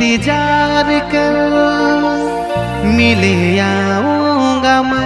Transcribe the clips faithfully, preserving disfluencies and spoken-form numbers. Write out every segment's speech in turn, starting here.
इंतजार कर मिले आऊंगा मैं।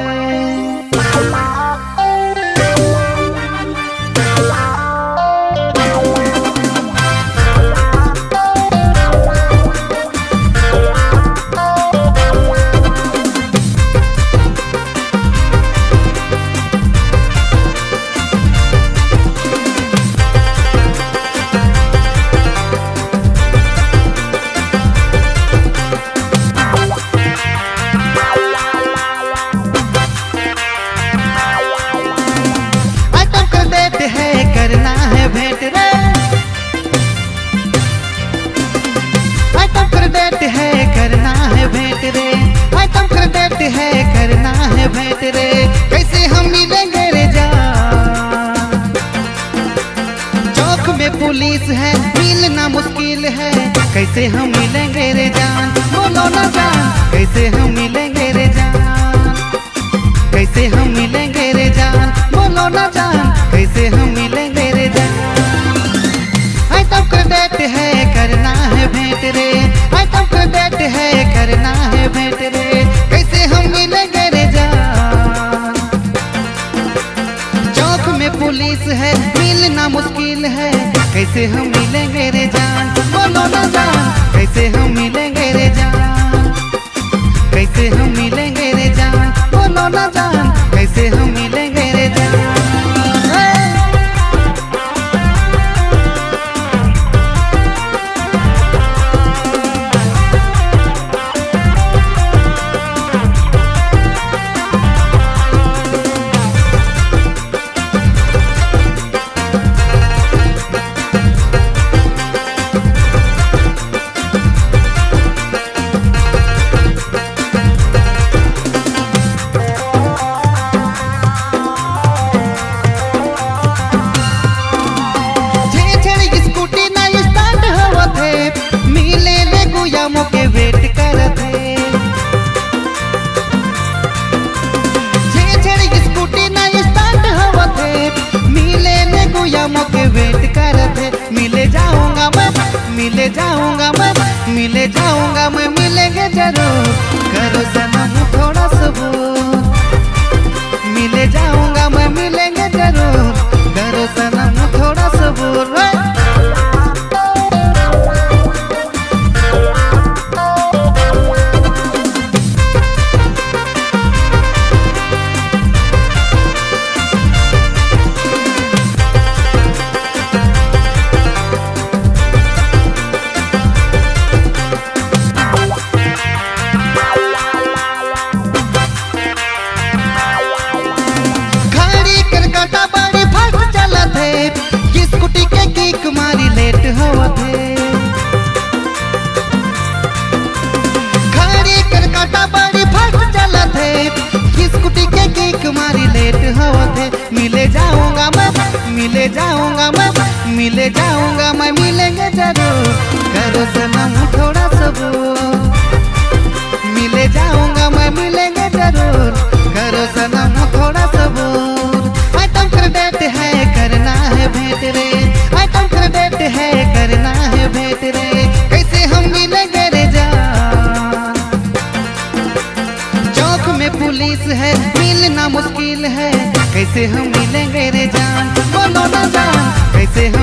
है करना है भेंट रे, कैसे हम मिलेंगे रे जान। चौक में पुलिस है मिलना मुश्किल है, कैसे हम मिलेंगे रे जान। बोलो ना जान कैसे हम मिलेंगे रे जान, कैसे हम मिलेंगे रे जान। बोलो ना जान कैसे हम मिलेंगे रे जान। आई तब कर देते है करना है भेंट रे, आई तब कर देते है करना है भेंट रे, कैसे हम मिलेंगे रे जान। चौक में पुलिस है मिलना मुश्किल है, कैसे हम मिलेंगे रे जान। बोलो ना जान कैसे हम मिलेंगे रे जान, कैसे हम मिलेंगे रे जान। बोलो ना जान कैसे हम मिलेंगे रे जान। के वेट करते स्कूटी ना स्टार्ट होते, मिले ने गुयामों के वेट करते। मिले जाऊंगा मैं मिले जाऊंगा मैं मिले जाऊंगा मैं, मिलेंगे जरूर करो सनम थोड़ा सबूर। मिले जाऊंगा मैं मिलेंगे जरूर करो सनम थोड़ा सबूर। स्कूटी के किक मारी लेट होते, खड़ी कर काटा बड़ी फास्ट चलते। स्कूटी के किक मारी लेट होते। मिले जाऊंगा मैं मिले जाऊंगा मैं मिले जाऊंगा मैं, मिलेंगे जरूर करो सनम थोड़ा सबूर। मिले जाऊंगा मैं मिलेंगे जरूर करो सनम थोड़ा सबूर। आइटम कर देते है करना है भेंट रे, आइटम कर देते है करना है भेंट रे, कैसे हम मिलेंगे रे जान। चौक में पुलिस है मिलना मुश्किल है, कैसे हम मिलेंगे रे जान। बोलो ना जान कैसे हम